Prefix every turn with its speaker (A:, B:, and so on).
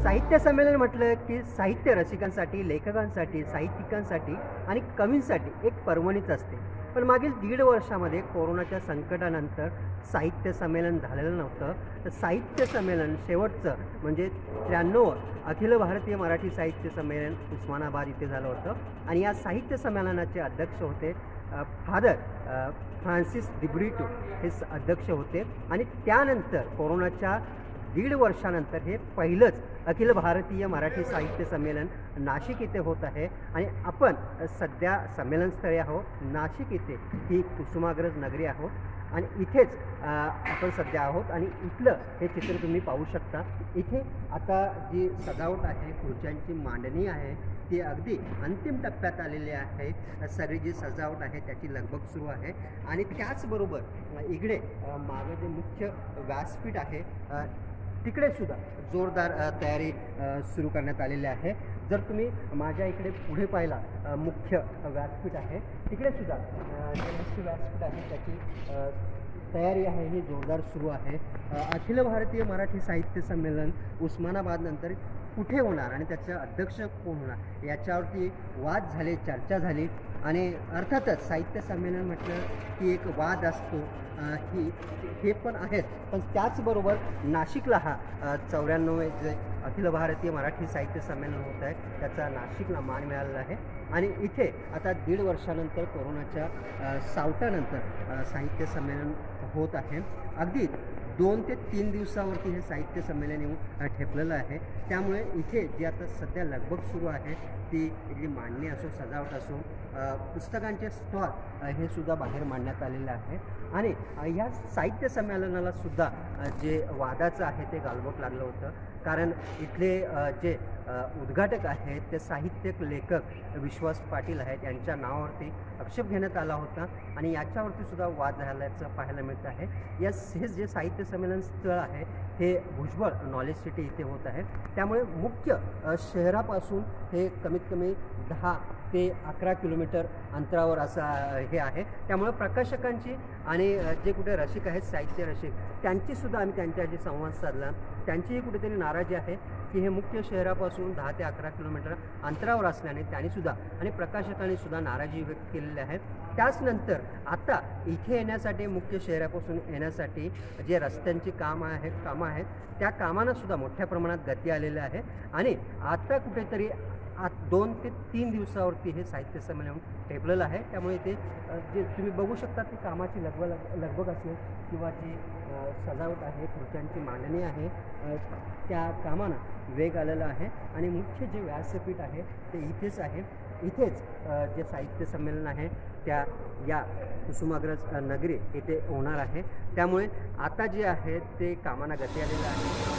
A: साहित्य संमेलन म्हटलं की साहित्य रसिकांसाठी, लेखकांसाठी, साहित्यिकांसाठी आणि कवींसाठी एक पर्वणीच असते. पण मागील 1.5 वर्षामध्ये कोरोनाच्या संकटानंतर साहित्य संमेलन झालेलं नव्हतं. तर साहित्य संमेलन शेवटचं म्हणजे 93 अखिल भारतीय मराठी साहित्य संमेलन उस्मानाबाद इथे झालं होतं. आणि या साहित्य संमेलनाचे अध्यक्ष होते फादर फ्रान्सिस दिब्रिटो हे अध्यक्ष होते. आणि त्यानंतर कोरोनाच्या 1.5 वर्षानंतर हे पहिलंच अखिल भारतीय मराठी साहित्य संमेलन नाशिक इथे होत आहे. आणि आपण सध्या संमेलनस्थळी आहोत. नाशिक इथे ही कुसुमाग्रज नगरी आहोत आणि इथेच आपण सध्या आहोत. आणि इथलं हे चित्र तुम्ही पाहू शकता. इथे आता जी सजावट आहे, खुर्च्यांची मांडणी आहे, ती अगदी अंतिम टप्प्यात आलेली आहे. सगळी जी सजावट आहे त्याची लगबग सुरू आहे. आणि त्याचबरोबर इकडे मागे जे मुख्य व्यासपीठ आहे तिकडे सुद्धा जोरदार तयारी सुरू करण्यात आलेली आहे. जर तुम्ही माझ्या इकडे पुढे पाहिला मुख्य व्यासपीठ आहे, तिकडे सुद्धा जे मुख्य व्यासपीठ आहे त्याची तयारी आहे ही जोरदार सुरू आहे. अखिल भारतीय मराठी साहित्य संमेलन उस्मानाबादनंतर कुठे होणार आणि त्याचं अध्यक्ष कोण होणार याच्यावरती वाद झाले, चर्चा झाली. आणि अर्थातच साहित्य संमेलन म्हटलं की एक वाद असतो हे पण आहेत. पण त्याचबरोबर नाशिकला हा 94 जे अखिल भारतीय मराठी साहित्य संमेलन होत आहे त्याचा नाशिकला मान मिळालेला आहे. आणि इथे आता 1.5 वर्षानंतर कोरोनाच्या सावटानंतर साहित्य संमेलन होत आहे. अगदी 2 ते 3 दिवसावरती हे साहित्य संमेलन येऊन ठेपलेलं आहे. त्यामुळे इथे जी आता सध्या लगबग सुरू आहे ती इथली मांडणी असो, सजावट असो, पुस्तकांचे स्टॉल हे सुद्धा बाहेर मांडण्यात आलेलं आहे. आणि ह्या साहित्य संमेलनाला सुद्धा जे वादाचं आहे ते गालबोट लागलं होतं. कारण इथले जे उद्घाटक आहेत ते साहित्यिक लेखक विश्वास पाटील आहेत, यांच्या नावावरती आक्षेप घेण्यात आला होता आणि याच्यावरती सुद्धा वाद झाल्याचं पाहायला मिळतं आहे. हे जे साहित्य संमेलन स्थळ आहे हे भुजबळ नॉलेज सिटी इथे होत आहे. त्यामुळे मुख्य शहरापासून हे कमीत कमी 10 ते 11 किलोमीटर अंतरावर असं हे आहे. त्यामुळे प्रकाशकांची आणि जे कुठे रसिक आहेत साहित्य रसिक त्यांचीसुद्धा आम्ही त्यांच्याशी संवाद साधला. त्यांचीही कुठेतरी नाराजी आहे की हे मुख्य शहरापासून 10 ते 11 किलोमीटर अंतरावर असल्याने त्यांनीसुद्धा आणि प्रकाशकांनीसुद्धा नाराजी व्यक्त केलेली आहे. त्याचनंतर आता इथे येण्यासाठी, मुख्य शहरापासून येण्यासाठी जे रस्त्यांची कामं आहेत त्या कामांनासुद्धा मोठ्या प्रमाणात गती आलेली आहे. आणि आता कुठेतरी 2 ते 3 दिवसावरती हे साहित्य संमेलन ठेपलेलं आहे. त्यामुळे ते जे तुम्ही बघू शकता ती कामाची लगबग असेल किंवा जी सजावट आहे, खुर्च्यांची मांडणी आहे, त्या कामांना वेग आलेला आहे. आणि मुख्य जे व्यासपीठ आहे ते इथेच आहे. इथेच जे साहित्य संमेलन आहे त्या या कुसुमाग्रज नगरी येथे होणार आहे. त्यामुळे आता जे आहे ते कामांना गती आलेलं आहे.